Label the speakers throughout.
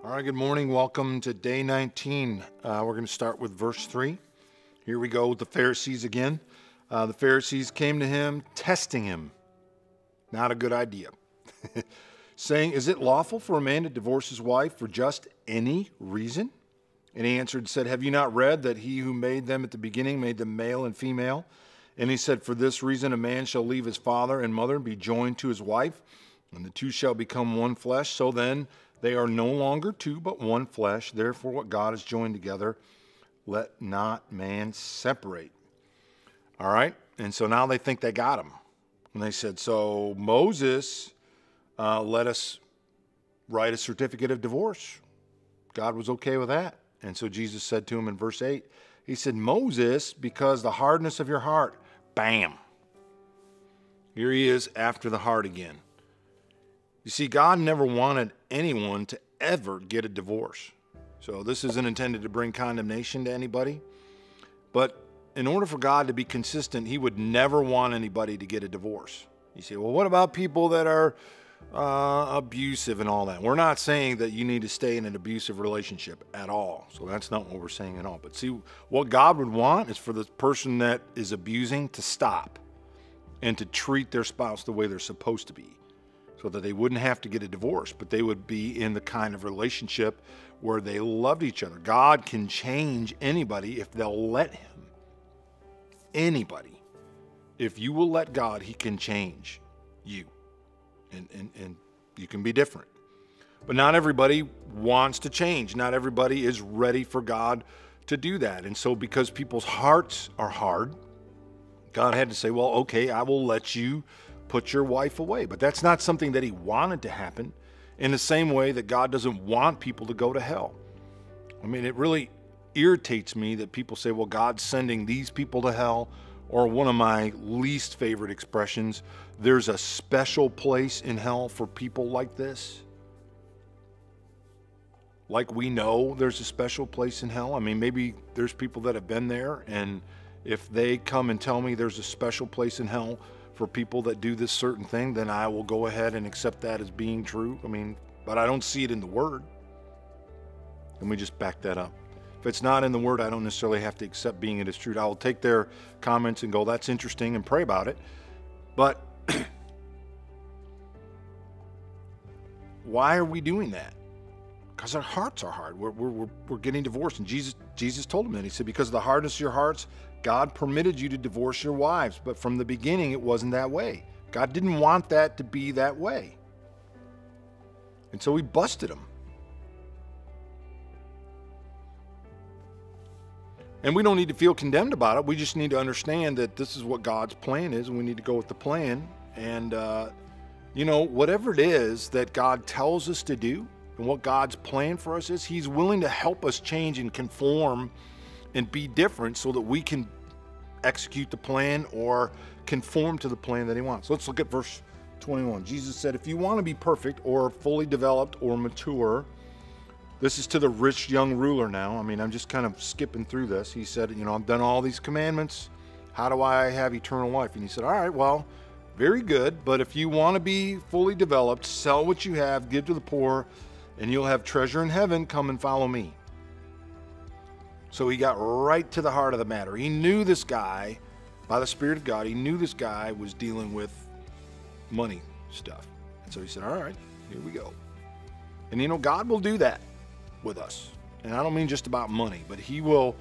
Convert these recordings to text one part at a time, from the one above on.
Speaker 1: All right, good morning. Welcome to day 19. We're going to start with verse 3. Here we go with the Pharisees again. The Pharisees came to him, testing him. Not a good idea. Saying, is it lawful for a man to divorce his wife for just any reason? And he answered and said, have you not read that he who made them at the beginning made them male and female? And he said, for this reason a man shall leave his father and mother and be joined to his wife, and the two shall become one flesh. So then they are no longer two, but one flesh. Therefore, what God has joined together, let not man separate. All right? And so now they think they got him. And they said, so Moses let us write a certificate of divorce. God was okay with that. And so Jesus said to him in verse 8, he said, Moses, because the hardness of your heart, bam. Here he is after the heart again. You see, God never wanted anyone to ever get a divorce. So this isn't intended to bring condemnation to anybody. But in order for God to be consistent, he would never want anybody to get a divorce. You say, well, what about people that are abusive and all that? We're not saying that you need to stay in an abusive relationship at all. So that's not what we're saying at all. But see, what God would want is for the person that is abusing to stop and to treat their spouse the way they're supposed to be, so that they wouldn't have to get a divorce, but they would be in the kind of relationship where they loved each other. God can change anybody if they'll let him. Anybody. If you will let God, he can change you. And you can be different. But not everybody wants to change. Not everybody is ready for God to do that. And so because people's hearts are hard, God had to say, well, okay, I will let you put your wife away. But that's not something that he wanted to happen, in the same way that God doesn't want people to go to hell. I mean, it really irritates me that people say, well, God's sending these people to hell, or one of my least favorite expressions, there's a special place in hell for people like this. Like we know there's a special place in hell. I mean, maybe there's people that have been there, and if they come and tell me there's a special place in hell for people that do this certain thing, then I will go ahead and accept that as being true. I mean, but I don't see it in the Word. Let me just back that up. If it's not in the Word, I don't necessarily have to accept being it as true. I will take their comments and go, that's interesting, and pray about it. But why are we doing that? Because our hearts are hard. We're getting divorced. And Jesus told him that. He said, because of the hardness of your hearts, God permitted you to divorce your wives. But from the beginning, it wasn't that way. God didn't want that to be that way. And so he busted him. And we don't need to feel condemned about it. We just need to understand that this is what God's plan is, and we need to go with the plan. And, you know, whatever it is that God tells us to do and what God's plan for us is, he's willing to help us change and conform and be different so that we can execute the plan or conform to the plan that he wants. So let's look at verse 21. Jesus said, if you want to be perfect or fully developed or mature, this is to the rich young ruler now. I mean, I'm just kind of skipping through this. He said, you know, I've done all these commandments. How do I have eternal life? And he said, all right, well, very good. But if you want to be fully developed, sell what you have, give to the poor, and you'll have treasure in heaven. Come and follow me. So he got right to the heart of the matter. He knew this guy, by the Spirit of God, he knew this guy was dealing with money stuff. And so he said, all right, here we go. And you know, God will do that with us. And I don't mean just about money, but he will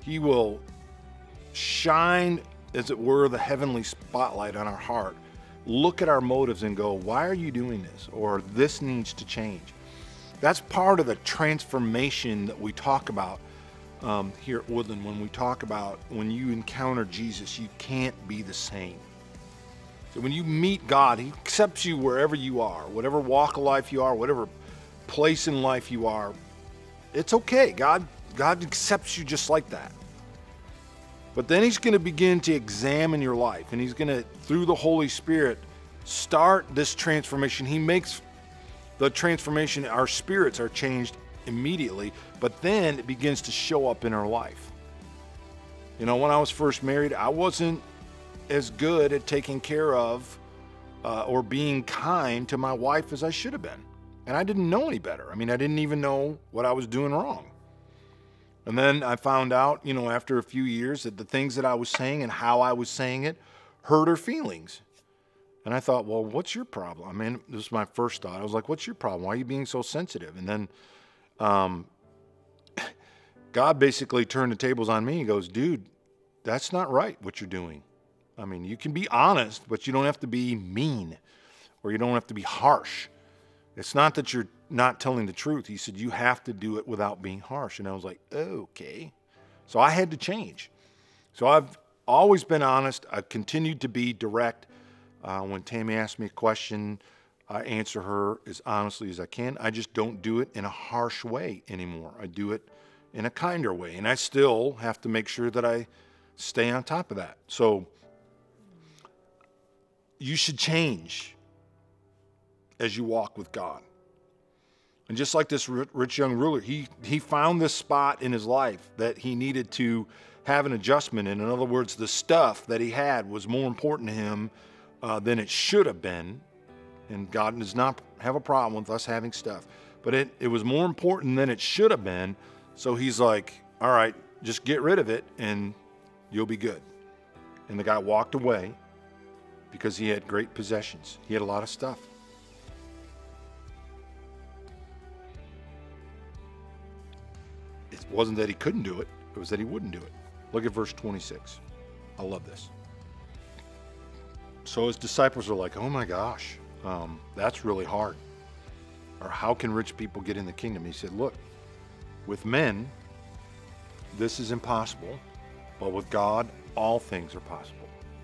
Speaker 1: shine, as it were, the heavenly spotlight on our heart. Look at our motives and go, why are you doing this? Or this needs to change. That's part of the transformation that we talk about here at Woodland. When we talk about when you encounter Jesus, you can't be the same. So when you meet God, he accepts you wherever you are, whatever walk of life you are, whatever place in life you are. It's okay. God accepts you just like that. But then he's going to begin to examine your life, and he's going to, through the Holy Spirit, start this transformation. He makes the transformation. Our spirits are changed immediately, but then it begins to show up in our life. You know, when I was first married, I wasn't as good at taking care of or being kind to my wife as I should have been. And I didn't know any better. I mean, I didn't even know what I was doing wrong. And then I found out, after a few years, that the things that I was saying and how I was saying it hurt her feelings. And I thought, well, what's your problem? I mean, this was my first thought. I was like, what's your problem? Why are you being so sensitive? And then God basically turned the tables on me. He goes, dude, that's not right what you're doing. I mean, you can be honest, but you don't have to be mean, or you don't have to be harsh. It's not that you're not telling the truth. He said, you have to do it without being harsh. And I was like, okay. So I had to change. So I've always been honest. I've continued to be direct. When Tammy asks me a question, I answer her as honestly as I can. I just don't do it in a harsh way anymore. I do it in a kinder way. And I still have to make sure that I stay on top of that. So you should change as you walk with God. And just like this rich young ruler, he found this spot in his life that he needed to have an adjustment in. In other words, the stuff that he had was more important to him than it should have been. And God does not have a problem with us having stuff. But it was more important than it should have been. So he's like, all right, just get rid of it and you'll be good. And the guy walked away because he had great possessions. He had a lot of stuff. It wasn't that he couldn't do it. It was that he wouldn't do it. Look at verse 26. I love this. So his disciples are like, oh my gosh, that's really hard. Or how can rich people get in the kingdom? He said, look, with men, this is impossible, but with God, all things are possible.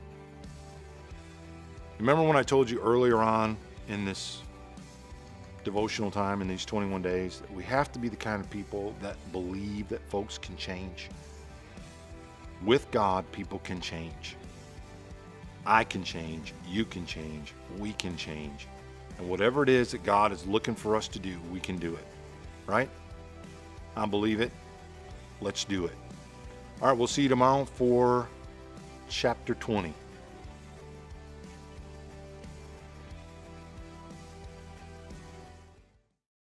Speaker 1: Remember when I told you earlier on in this devotional time, in these 21 days, that we have to be the kind of people that believe that folks can change? With God, people can change. I can change, you can change, we can change. And whatever it is that God is looking for us to do, we can do it. Right? I believe it. Let's do it. All right, we'll see you tomorrow for chapter 20.